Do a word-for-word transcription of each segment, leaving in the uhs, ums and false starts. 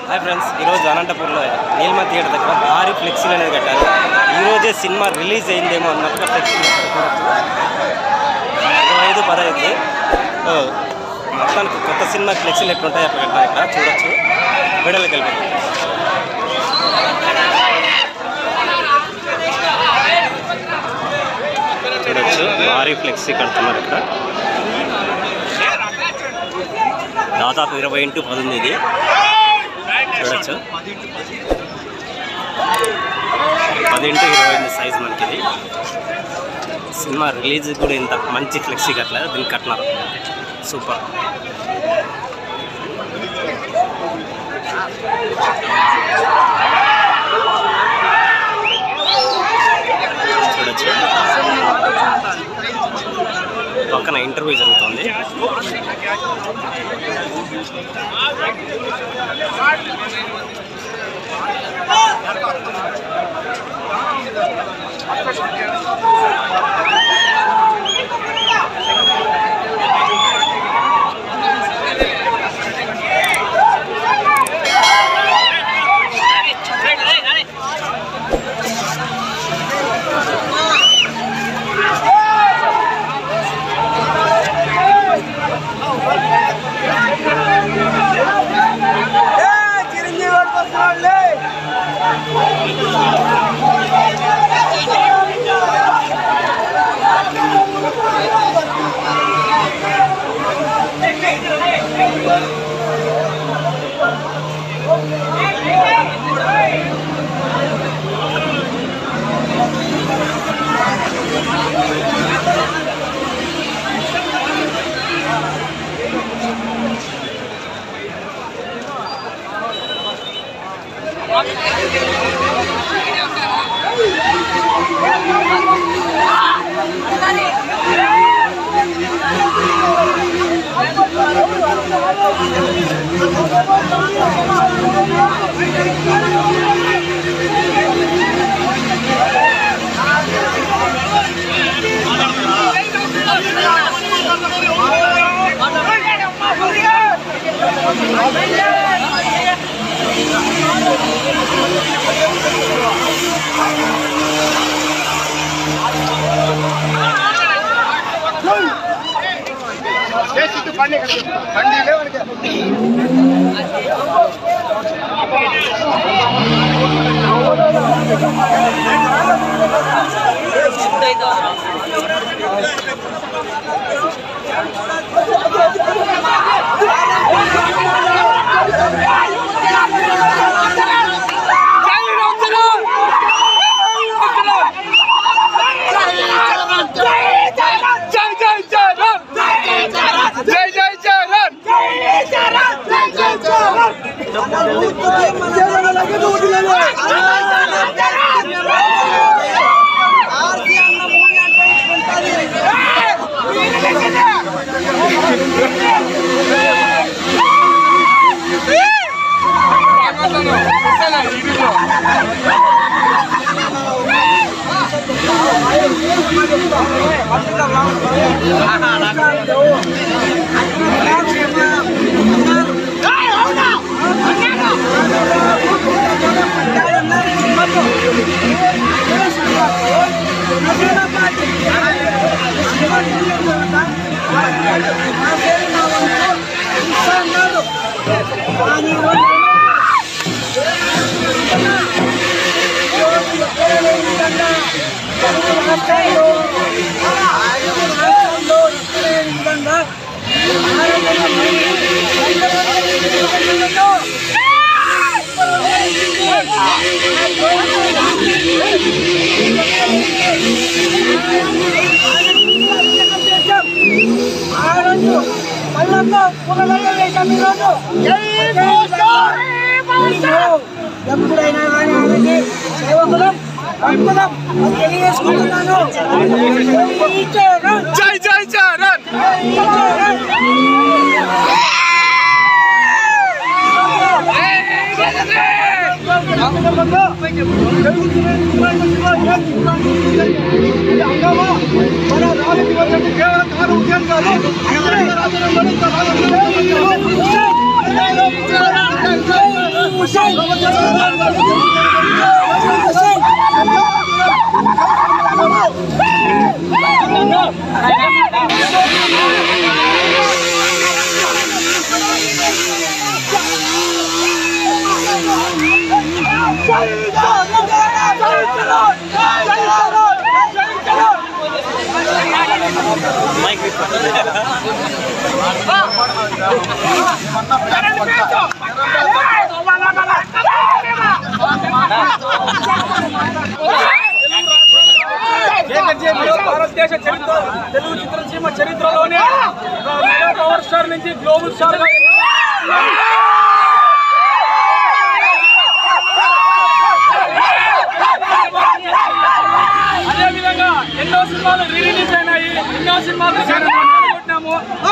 Hi friends, ఈరోజు అనంతపూర్లో నీల్మ theatre దగ్గర భారీ ఫ్లెక్సీలు అనేది కట్టారు. ఈరోజే సినిమా రిలీజ్ అయిందేమో అన్నట్టుగా ఫ్లెక్సీ ఇరవై ఐదు పదహైదు మొత్తానికి కొత్త సినిమా ఫ్లెక్సీలు ఎట్లుంటాయి అట్లా కట్టారు. ఇక్కడ చూడొచ్చు. వీడియోలోకి వెళ్ళిపోతాం. చూడొచ్చు, భారీ ఫ్లెక్సీ కడుతున్నారు ఇక్కడ. దాదాపు ఇరవై ఇంటూ పది ఇది. చూడొచ్చు, పది ఇంటూ ఇరవై ఎనిమిది సైజు మనకి ఇది. సినిమా రిలీజ్ కూడా ఇంత మంచి ఫ్లెక్సీ కట్టలేదు, దీనికి కట్టినారు. సూపర్. చూడొచ్చు, పక్కన ఇంటర్వ్యూ జరుగుతుంది. ఎప్పుడైనా కానీ ఆమెకి సేవకులం అద్భుతం తెలియజేసుకుంటున్నాను. జై జై చరణ్. భారతదేశ చరిత్ర తెలుగు చిత్రసీమ చరిత్రలోనే పవర్ స్టార్ నుంచి గ్లోబల్ స్టార్ అదే విధంగా ఎన్నో సినిమాలు రీ రిలీజ్ అయినాయి, ఎన్నో సినిమాలు కొట్టినాము.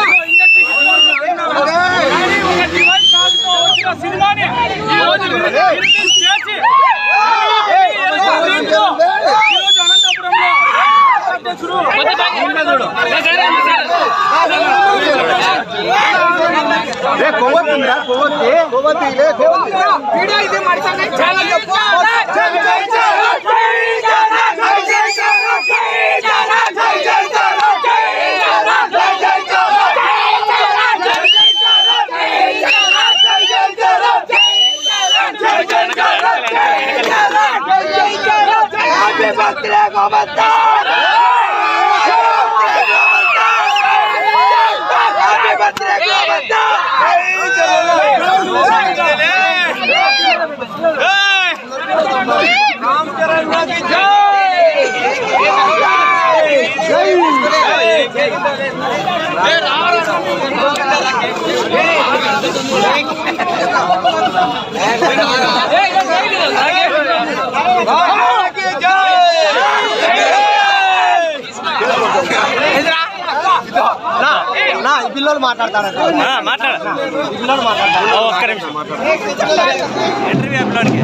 ఒక డివైస్ కాల్తో వచ్చిన సినిమాని ఈ రోజు రిలీజ్ చేసి ఈరోజు అనంతపురంలో అధ్యక్షుడు పిల్లలు మాట్లాడతారు మాట్లాడ పిల్లలు మాట్లాడతారు ఒక్క నిమిషం ఇంటర్వ్యూ పిల్లడికి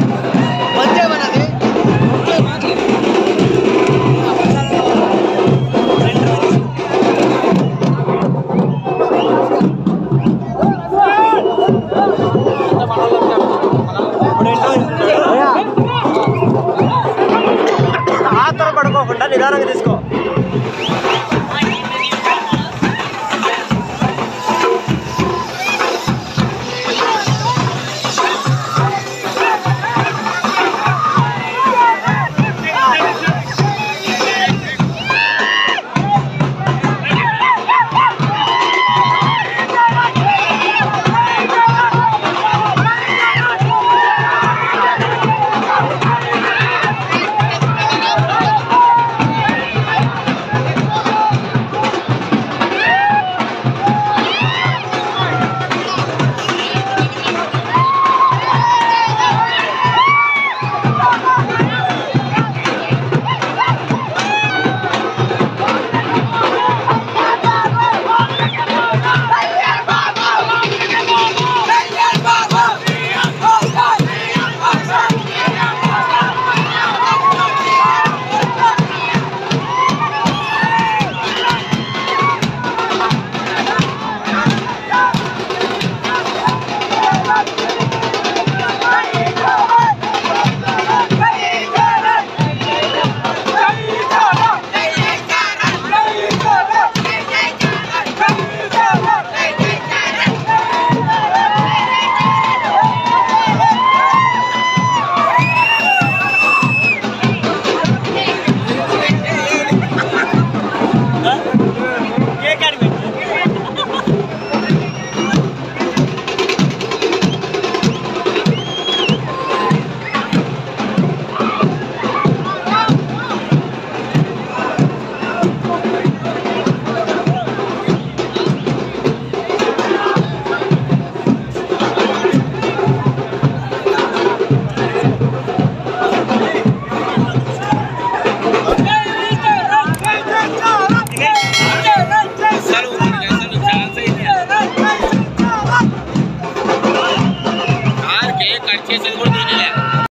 ఆతర పడుకోకుండా నిదానంగా తీసుకో.